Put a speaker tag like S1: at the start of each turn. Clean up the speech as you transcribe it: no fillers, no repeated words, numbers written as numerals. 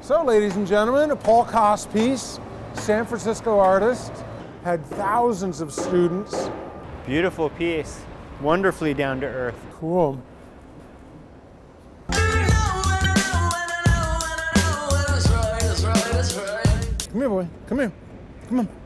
S1: So, ladies and gentlemen, a Paul Kos piece, San Francisco artist, had thousands of students.
S2: Beautiful piece, wonderfully down to earth.
S1: Cool. Come here, boy. Come here. Come on.